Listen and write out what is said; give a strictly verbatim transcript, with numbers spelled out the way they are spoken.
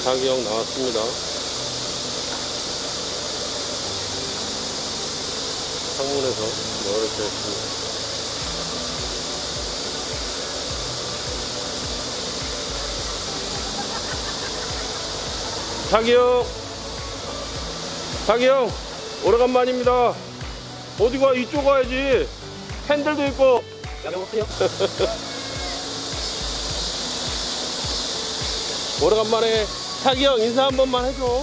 자기형 나왔습니다. 창문에서 열을 뺐습니다. 자기형! 자기형! 오래간만입니다. 어디가? 이쪽 가야지. 팬들도 있고. 양용하세요. 오래간만에 자기형 인사 한 번만 해줘.